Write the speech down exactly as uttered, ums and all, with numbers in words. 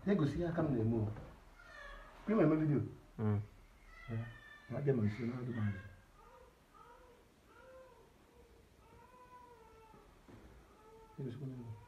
They go see how come they move. You remember video? Mm. Yeah. Not them, I'm sure not the man. He was going to